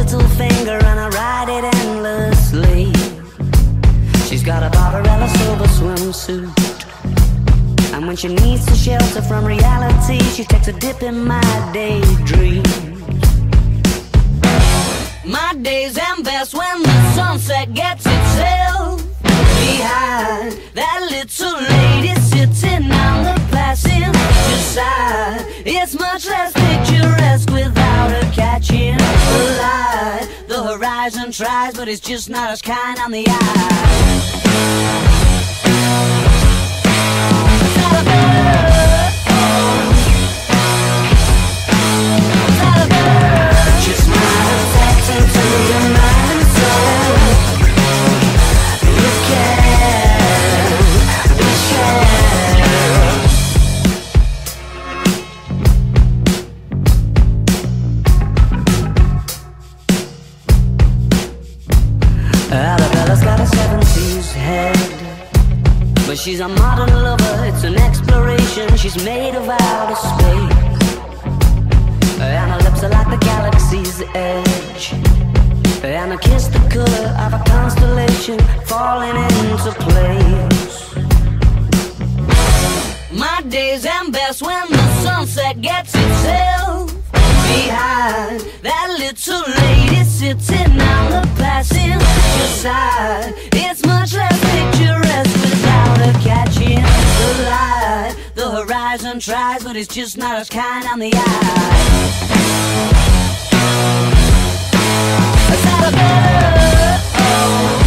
little finger and I ride it endlessly. She's got a Barbarella silver swimsuit, and when she needs to shelter from reality, she takes a dip in my daydream. My days end best when the sunset gets itself behind that little lady sitting on the passenger side. It's much less picturesque without her catching the light. The horizon tries, but it's just not as kind on the eye. Just not attached to your mind and soul. You can be sure. Arabella's got a 70s head, but she's a modern lover, it's an exploration. She's made of outer space, and her lips are like the galaxy's edge, and her kiss the color of a constellation falling into place. My days end best when the sunset gets itself behind that little lady sitting on the passenger side. It's much less picturesque without her catching the light. The horizon tries, but it's just not as kind on the eye. Is that a bird?